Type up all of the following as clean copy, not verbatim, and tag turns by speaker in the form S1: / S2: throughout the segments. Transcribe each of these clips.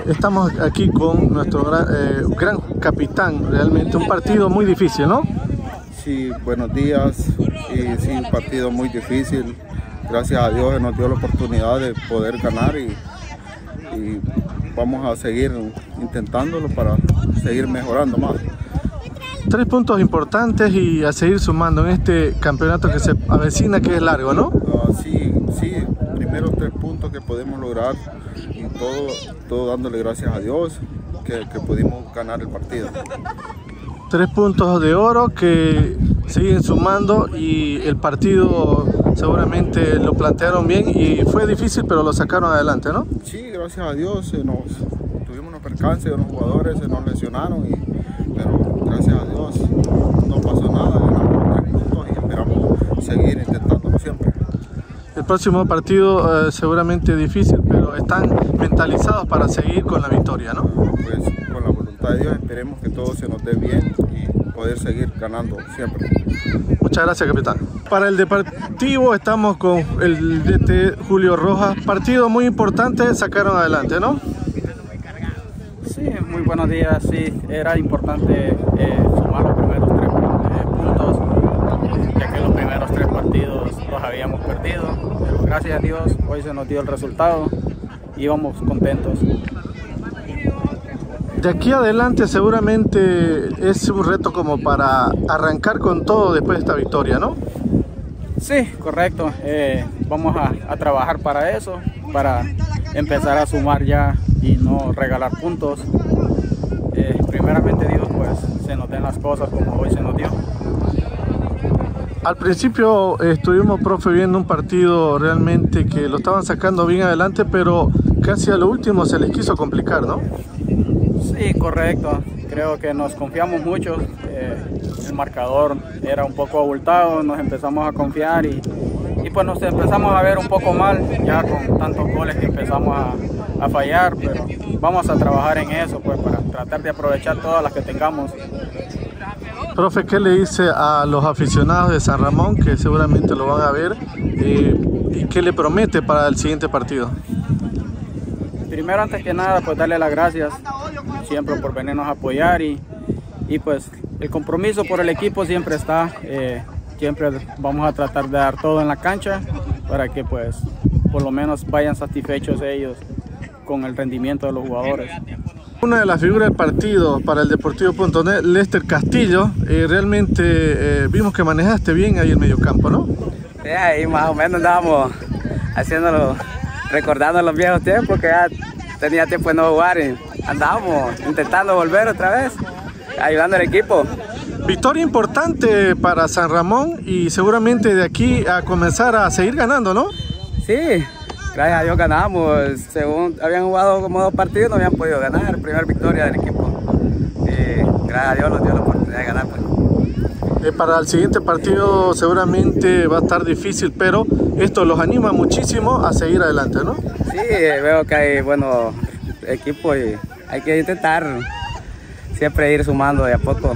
S1: Estamos aquí con nuestro gran capitán, realmente un partido muy difícil, ¿no?
S2: Sí, buenos días, y sí, un partido muy difícil. Gracias a Dios nos dio la oportunidad de poder ganar y vamos a seguir intentándolo para seguir mejorando más.
S1: 3 puntos importantes y a seguir sumando en este campeonato que se avecina, que es largo, ¿no?
S2: Sí, primero 3 puntos que podemos lograr y todo dándole gracias a Dios que pudimos ganar el partido.
S1: 3 puntos de oro que siguen sumando y el partido seguramente lo plantearon bien y fue difícil, pero lo sacaron adelante, ¿no?
S2: Sí, gracias a Dios tuvimos unos percances, unos jugadores se nos lesionaron, pero gracias a Dios no pasó nada, ganamos 3 puntos y esperamos seguir intentándolo siempre.
S1: El próximo partido seguramente difícil, pero están mentalizados para seguir con la victoria, ¿no?
S2: Pues con la voluntad de Dios esperemos que todo se nos dé bien y poder seguir ganando siempre.
S1: Muchas gracias, capitán. Para el Deportivo estamos con el DT Julio Rojas. Partido muy importante, sacaron adelante, ¿no?
S3: Sí, muy buenos días. Sí, era importante sumar los primeros 3 puntos, ya que los primeros 3 partidos los habíamos perdido. Pero gracias a Dios hoy se nos dio el resultado y vamos contentos.
S1: De aquí adelante seguramente es un reto como para arrancar con todo después de esta victoria, ¿no?
S3: Sí, correcto. Vamos a trabajar para eso, para empezar a sumar ya y no regalar puntos. Primeramente Dios, pues se nos den las cosas como hoy se nos dio.
S1: Al principio estuvimos, profe, viendo un partido realmente que lo estaban sacando bien adelante, pero casi a lo último se les quiso complicar, ¿no?
S3: Sí, correcto. Creo que nos confiamos mucho. El marcador era un poco abultado, nos empezamos a confiar y pues nos empezamos a ver un poco mal ya con tantos goles que empezamos a fallar, pero vamos a trabajar en eso pues para tratar de aprovechar todas las que tengamos.
S1: Profe, ¿qué le dice a los aficionados de San Ramón que seguramente lo van a ver y qué le promete para el siguiente partido?
S3: Primero, antes que nada, pues darle las gracias siempre por venirnos a apoyar y pues el compromiso por el equipo siempre está. Siempre vamos a tratar de dar todo en la cancha para que pues por lo menos vayan satisfechos ellos con el rendimiento de los jugadores.
S1: Una de las figuras del partido para el Deportivo.net, Lester Castillo, realmente vimos que manejaste bien ahí el mediocampo, ¿no?
S4: Sí, ahí más o menos andábamos haciéndolo, recordando los viejos tiempos, que ya tenía tiempo de no jugar y andábamos intentando volver otra vez, ayudando al equipo.
S1: Victoria importante para San Ramón y seguramente de aquí a comenzar a seguir ganando, ¿no?
S4: Sí, gracias a Dios ganamos. Según habían jugado como 2 partidos, no habían podido ganar. Primera victoria del equipo. Y gracias a Dios nos dio la oportunidad de ganar. Pues.
S1: Para el siguiente partido seguramente va a estar difícil, pero esto los anima muchísimo a seguir adelante, ¿no?
S4: Sí, veo que hay buenos equipos y hay que intentar siempre ir sumando de a poco.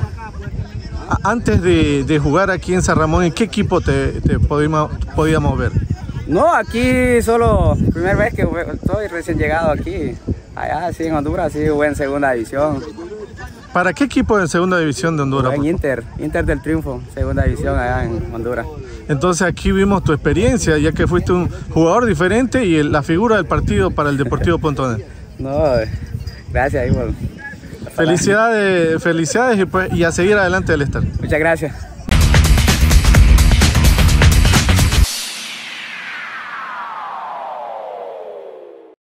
S1: Antes de jugar aquí en San Ramón, ¿en qué equipo te podíamos ver?
S4: No, aquí solo, primera vez que estoy recién llegado aquí. Allá sí en Honduras, sí jugué en segunda división.
S1: ¿Para qué equipo en segunda división de Honduras?
S4: En Inter del Triunfo, segunda división allá en Honduras.
S1: Entonces aquí vimos tu experiencia, ya que fuiste un jugador diferente y la figura del partido para el Deportivo.net.
S4: No, gracias.
S1: Felicidades y a seguir adelante, Lester.
S4: Muchas gracias.